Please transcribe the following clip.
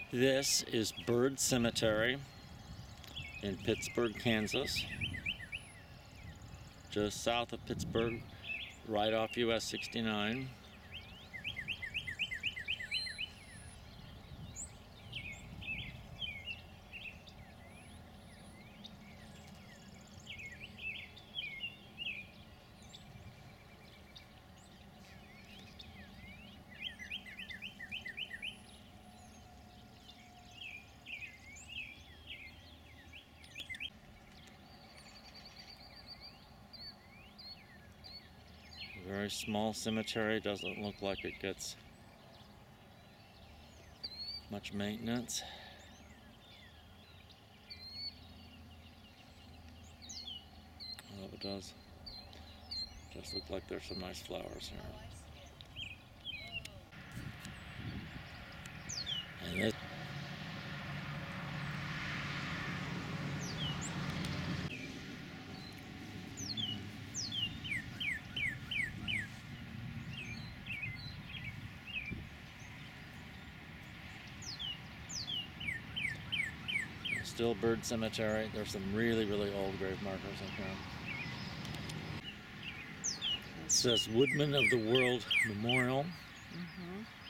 This is Byrd Cemetery in Pittsburg, Kansas, just south of Pittsburgh, right off US 69. Very small cemetery, doesn't look like it gets much maintenance. Although it does look like there's some nice flowers here. And this still Byrd Cemetery. There's some really old grave markers in here. It says Woodman of the World Memorial.